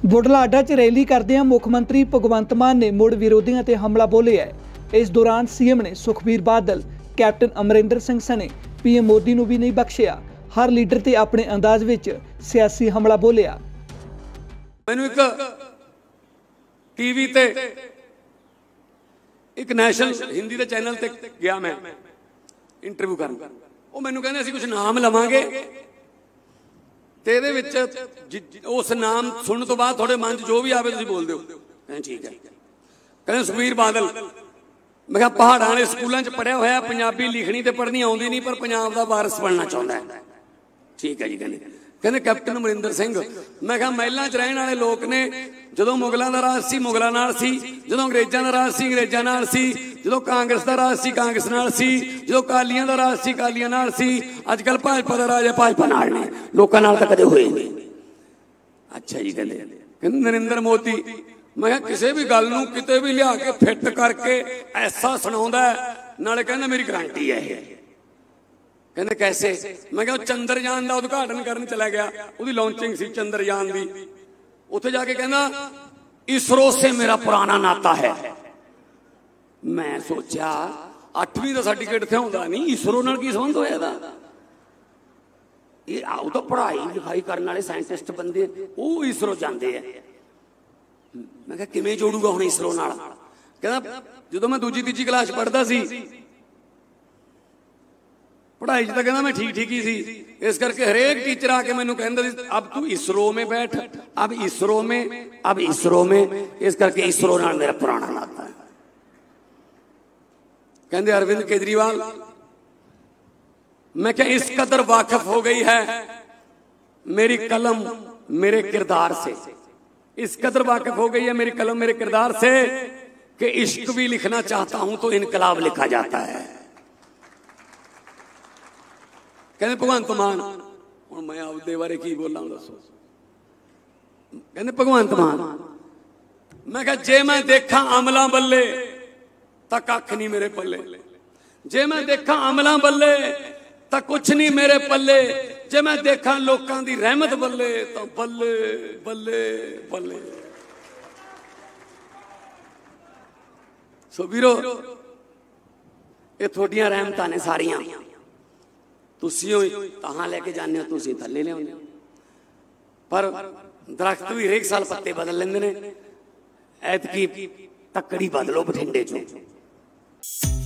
बुढ़लाडा च रैली करदे मुख मंत्री भगवंत मान ने मुड़ विरोधियों ते हमला बोलिया है। इस दौरान सीएम ने सुखबीर बादल, कैप्टन अमरिंदर सिंह सने पीएम मोदी नूं भी नहीं बख्शिया। हर लीडर ते अपने अंदाज विच सियासी हमला बोलिया। मैनूं एक टीवी ते एक नैशनल हिंदी के चैनल ते गया मैं इंटरव्यू करन, वो मैनूं कहंदे असीं कुछ नाम लवांगे ते इहदे विच उस नाम सुनने तो बाद थोड़े मन च जो भी आवे तुसीं बोल दिओ। कहंदे ठीक है। कहंदे सुखबीर बादल। मैं कहा पहाड़ां वाले स्कूलों च पढ़िया होया, पंजाबी लिखनी ते पढ़नी आउंदी नहीं, पर पंजाब दा वारिस बनना चाहुंदा है। ठीक है जी। कहंदे कैप्टन अमरिंदर सिंह। मैं कहा महलां च रहण वाले लोग ने, जदों मुगलों का राज सी मुगलों नाल सी, जदों अंग्रेज़ों का राज सी अंग्रेज़ों नाल सी, जदों कांग्रेस का राज सी कांग्रेस नाल सी, जदों अकालियां का राज सी अकालियां नाल सी, अजकल भाजपा का राज है भाजपा नाल ने, लोकां नाल तां कदे होए नहीं। अच्छा जी। कहंदे नरेंद्र मोदी। मैं कहा किसी भी गल नूं किते भी लिया के फिट करके ऐसा सुणाउंदा है, नाले कहंदा मेरी गारंटी है। कहंदे कैसे? मैं कहा चंद्रयान का उद्घाटन करन चला गया, उसकी लॉन्चिंग सी चंद्रयान की, उत्थे जाके कहंदा इसरो से मेरा पुराना नाता है। मैं सोचा 8वीं का सर्टिफिकेट इत्थे आउंदा नहीं, इसरो नाल की संबंध होया दा? ये आओ तो पढ़ाई लिखाई करने वाले साइंटिस्ट बंदे वो इसरो जाते हैं। मैं कहा किवें जोड़ूगा हुण इसरो नाल? कहंदा जदों मैं दूजी तीजी क्लास पढ़दा सी, पढ़ाई च कहना मैं ठीक ठीक ही सी, इस करके हरेक टीचर आके मैनू कहंदा सी अब तू इसरो में बैठ, अब इसरो में, अब इसरो में, इस करके इसरो नाल मेरा पुराना नाता है। कहंदे अरविंद केजरीवाल। मैं क्या इस कदर वाकिफ हो गई है मेरी कलम मेरे किरदार से, इस कदर वाकिफ हो गई है मेरी कलम मेरे किरदार से कि इश्क भी लिखना चाहता हूं तो इनकलाब लिखा जाता है। कहते भगवंत मान, हुण मैं आपदे बारे की बोलां दसो। कहते भगवंत मान। मैं कहा जे मैं देखा अमला बल्ले तां कख नहीं मेरे पल्ले, जे मैं देखा अमला बल्ले तां कुछ नहीं मेरे पल्ले, जे मैं देखा लोकां दी रहमत बल्ले तां बल्ले बल्ले बल्ले। सो वीरो ये थोड़ियां रहमतां ने सारियां, तुसीं तहां लैके जाने हो, तुसीं थल्ले लिआउंदे हो, पर दरख्त भी हरेक साल पत्ते बदल लेंदे ने। ऐतकी तकड़ी बदलो बठिंडे चों।